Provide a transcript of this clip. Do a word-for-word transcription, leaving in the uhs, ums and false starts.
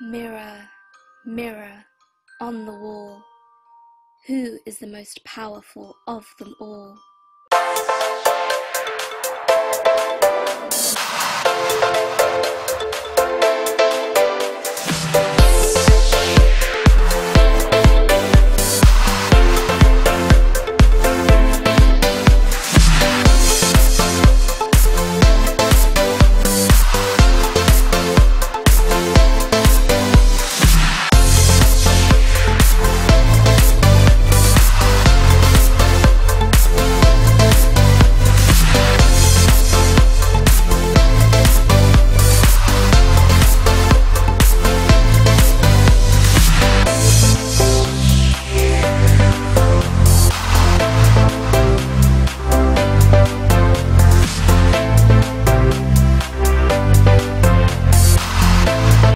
Mirror, mirror on the wall, who is the most powerful of them all?